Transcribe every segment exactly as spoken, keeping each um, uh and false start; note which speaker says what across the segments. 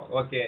Speaker 1: Okay.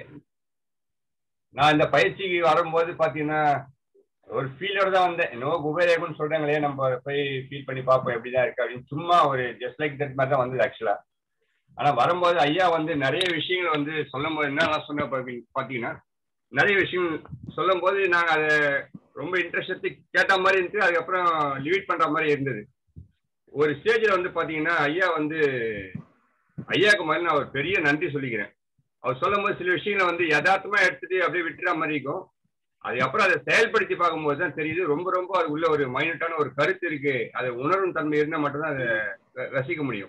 Speaker 1: நான் இந்த பயிற்சிக்கு வரும்போது பாத்தீங்கன்னா ஒரு ஃபீலோட தான் வந்தேன். என்னவோ குபேரேகம்னு சொல்றாங்களே, நம்ம போய் ஃபீல் பண்ணி பார்ப்போம் எப்படிதான் இருக்கு அப்படின்னு, சும்மா ஒரு ஜஸ்ட் லைக் தட் மாதிரி தான் வந்தது ஆக்சுவலா. ஆனா வரும்போது ஐயா வந்து நிறைய விஷயங்கள் வந்து சொல்லும் போது என்ன சொன்ன பாத்தீங்கன்னா, நிறைய விஷயம் சொல்லும் போது நாங்க அதை ரொம்ப இன்ட்ரெஸ்ட் எடுத்து கேட்ட மாதிரி இருந்துச்சு. அதுக்கப்புறம் லிமிட் பண்ற மாதிரி இருந்தது. ஒரு ஸ்டேஜ்ல வந்து பாத்தீங்கன்னா ஐயா வந்து ஐயாவுக்கு மாதிரி நான் ஒரு பெரிய நன்றி சொல்லிக்கிறேன். அவர் சொல்லும் போது சில விஷயங்களை வந்து யதார்த்தமா எடுத்துட்டு அப்படியே விட்டுற மாதிரி இருக்கும். அதுக்கப்புறம் அதை செயல்படுத்தி பார்க்கும்போது தான் தெரியுது ரொம்ப ரொம்ப அது உள்ள ஒரு மைனூட்டான ஒரு கருத்து இருக்கு. அதை உணரும் தன்மை இருந்தால் மட்டும்தான் அதை ரசிக்க முடியும்.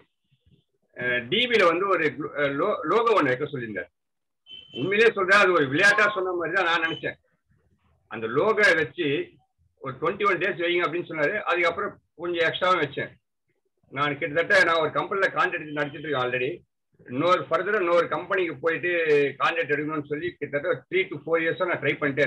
Speaker 1: டிவியில வந்து ஒரு லோகோ ஒன்று வைக்க சொல்லியிருந்தார். உண்மையிலே சொல்றேன், அது ஒரு விளையாட்டா சொன்ன மாதிரி தான் நான் நினைச்சேன். அந்த லோகோ வச்சு ஒரு டுவெண்ட்டி ஒன் டேஸ் வைங்க அப்படின்னு சொன்னாரு. அதுக்கப்புறம் கொஞ்சம் எக்ஸ்ட்ராவும் வச்சேன். நான் கிட்டத்தட்ட நான் ஒரு கம்பெனில கான்ட்ராக்ட் நடிச்சிட்டு இருக்கேன் ஆல்ரெடி. இன்னொரு ஃபர்தரா இன்னொரு கம்பெனிக்கு போயிட்டு கான்ட்ராக்ட் எடுக்கணும்னு சொல்லி கிட்டத்தட்ட த்ரீ டு ஃபோர் இயர்ஸா நான் ட்ரை பண்ணிட்டேன்.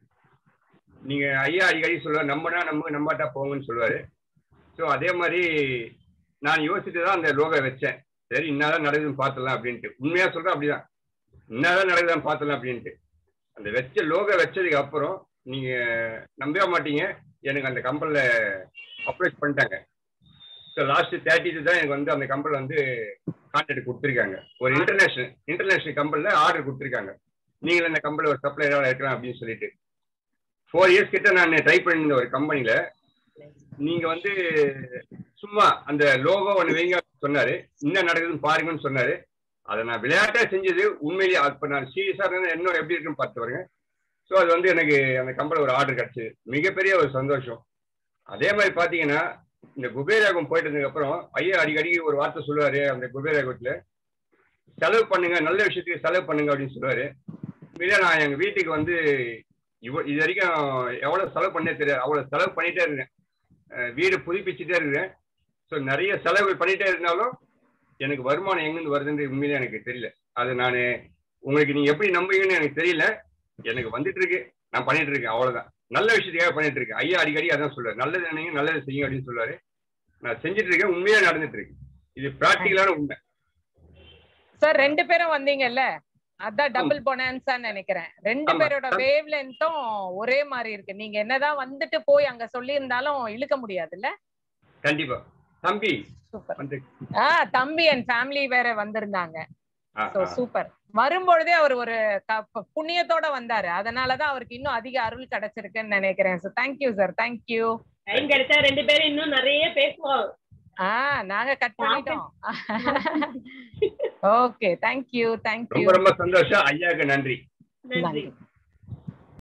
Speaker 1: நீங்க ஐயா அடிக்கடி சொல்லுவார், நம்பனா நம்ம நம்பாட்டா போங்கன்னு சொல்லுவாரு. ஸோ அதே மாதிரி நான் யோசிச்சுட்டு தான் அந்த லோகோ வச்சேன். சரி என்னதான் நடக்குதுன்னு பார்த்துடலாம் அப்படின்ட்டு. உண்மையா சொல்றேன் அப்படிதான், என்னதான் நடக்குதுன்னு பார்த்துடலாம் அப்படின்ட்டு. அந்த வச்ச லோகோ வச்சதுக்கு அப்புறம் நீங்க நம்பவே மாட்டீங்க, எனக்கு அந்த கம்பெனில அப்ரோச் பண்ணிட்டாங்க. ஸோ லாஸ்ட் தேர்ட்டி தான் எனக்கு வந்து அந்த கம்பெனில வந்து கான்ட்ராக்ட் கொடுத்துருக்காங்க. ஒரு இன்டர்நேஷனல் இன்டர்நேஷனல் கம்பெனில ஆர்டர் கொடுத்துருக்காங்க, நீங்கள் இந்த கம்பெனில ஒரு சப்ளையராக இருக்கலாம் அப்படின்னு சொல்லிட்டு. ஃபோர் இயர்ஸ் கிட்ட நான் ட்ரை பண்ணியிருந்த ஒரு கம்பெனில நீங்க வந்து சும்மா அந்த லோகோ ஒன்று வைங்க சொன்னாரு, என்ன நடக்குதுன்னு பாருங்கன்னு சொன்னாரு. அதை நான் விளையாட்டா செஞ்சது. உண்மையிலேயே அப்ப நான் சீரியஸா இருந்தா இன்னும் எப்படி இருக்குன்னு பார்த்து பாருங்க. ஸோ அது வந்து எனக்கு அந்த கம்பெனி ஒரு ஆர்டர் கிடைச்சது, மிகப்பெரிய ஒரு சந்தோஷம். அதே மாதிரி பாத்தீங்கன்னா இந்த குபேரகம் போயிட்டு இருந்ததுக்கு அப்புறம் ஐயா அடிக்கடி ஒரு வார்த்தை சொல்லுவாரு, அந்த குபேரகத்துல செலவு பண்ணுங்க, நல்ல விஷயத்துக்கு செலவு பண்ணுங்க அப்படின்னு சொல்லுவாரு. உண்மையிலே நான் எங்க வீட்டுக்கு வந்து இவ இது வரைக்கும் எவ்வளவு செலவு பண்ணே தெரியாது, அவ்வளவு செலவு பண்ணிட்டே இருக்கேன். வீடு புதுப்பிச்சுட்டே இருக்கிறேன். ஸோ நிறைய செலவு பண்ணிட்டே இருந்தாலும் எனக்கு வருமானம் எங்கிருந்து வருதுன்னு உண்மையிலே எனக்கு தெரியல. அது நான் உங்களுக்கு நீங்க எப்படி நம்புவீங்கன்னு எனக்கு தெரியல. எனக்கு வந்துட்டு இருக்கு, நான் பண்ணிட்டு இருக்கேன், அவ்வளவுதான். நல்ல விஷயத்துக்காக பண்ணிட்டு இருக்கேன். ஐயா அடிக்கடி அதான் சொல்லுவாரு, நல்லது நினைங்க நல்லது செய்யுங்க அப்படின்னு சொல்லுவாரு. நான் செஞ்சுட்டு இருக்கேன், உண்மையா நடந்துட்டு இருக்கு. இது பிராக்டிகலான உண்மை.
Speaker 2: சார் ரெண்டு பேரும் வந்தீங்கல்ல, அதான் டபுள் பொனான்ஸான்னு நினைக்கிறேன். ரெண்டு பேரோட வேவ் லென்த்தும் ஒரே மாதிரி இருக்கு. நீங்க என்னதான் வந்துட்டு போய் அங்க சொல்லி இருந்தாலும் இழுக்க முடியாதுல்ல.
Speaker 1: கண்டிப்பா. தம்பி
Speaker 2: சூப்பர். ஆ தம்பி அண்ட் ஃபேமிலி வேற வந்திருந்தாங்க. So super. வரும்பொழுதே அவர் ஒரு புண்ணியத்தோட வந்தாரு, அதனாலதான் அவருக்கு இன்னும் அதிக அருள் கிடைச்சிருக்குன்னு நினைக்கிறேன். So thank you sir, thank you.
Speaker 3: Time கிடைச்சா ரெண்டு பேரும் இன்னும் நிறைய பேசுவோம்.
Speaker 2: ஆ நாங்க கட் பண்ணிட்டோம். Okay, thank you thank you.
Speaker 1: ரொம்ப ரொம்ப சந்தோஷம். ஐயாக்கு நன்றி.
Speaker 3: நன்றி.